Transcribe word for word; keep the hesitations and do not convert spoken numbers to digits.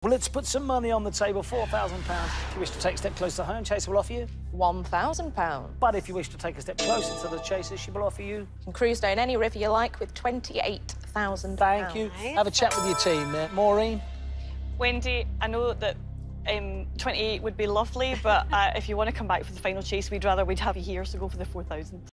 Well, let's put some money on the table, four thousand pounds. If you wish to take a step closer to home, Chaser will offer you one thousand pounds. But if you wish to take a step closer to the Chaser, she will offer you... You can cruise down any river you like with twenty-eight thousand pounds. Thank you. Have a chat with your team. Uh, Maureen? Wendy, I know that um, twenty-eight would be lovely, but uh, if you want to come back for the final chase, we'd rather we'd have you here, so go for the four thousand.